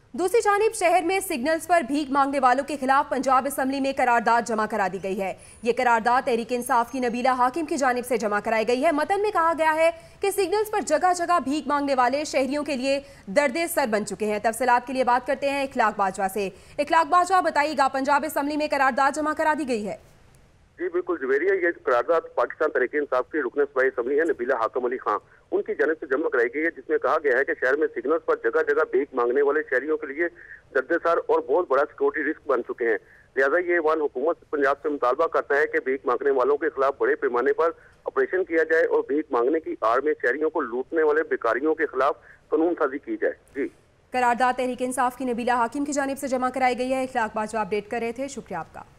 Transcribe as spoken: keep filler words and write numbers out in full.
दूसरी जानिब शहर में सिग्नल्स पर भीख मांगने वालों के खिलाफ पंजाब असम्बली में करारदाद जमा करा दी गई है। ये करारदाद तहरीक इंसाफ की नबीला हाकिम की जानिब से जमा कराई गई है। मतन में कहा गया है कि सिग्नल्स पर जगह जगह भीख मांगने वाले शहरियों के लिए दर्दे सर बन चुके हैं। तफसीलात के लिए बात करते हैं इखलाक बाजवा से। इखलाक बाजवा, बताइएगा, पंजाब असम्बली में करारदाद जमा करा दी गई है। जी बिल्कुल जुवेरिया, ये करारदाद पाकिस्तान तहरीक-ए-इंसाफ की रुकन सूबाई असम्बली है नबीला हाकिम अली खान, उनकी जानिब से जमा कराई गई है, जिसमें कहा गया है कि शहर में सिग्नल्स पर जगह जगह भीख मांगने वाले शहरियों के लिए दर्देसार और बहुत बड़ा सिक्योरिटी रिस्क बन चुके हैं। लिहाजा ये ऐवान हुकूमत पंजाब से मुतालबा करता है कि भीख मांगने वालों के खिलाफ बड़े पैमाने पर ऑपरेशन किया जाए और भीख मांगने की आड़ में शहरियों को लूटने वाले बेकारियों के खिलाफ कानून साजी की जाए। जी, करारदाद तहरीक इंसाफ की नबीला हाकिम की जानिब से जमा कराई गई है। इखलाक बाजवा अपडेट कर रहे थे, शुक्रिया आपका।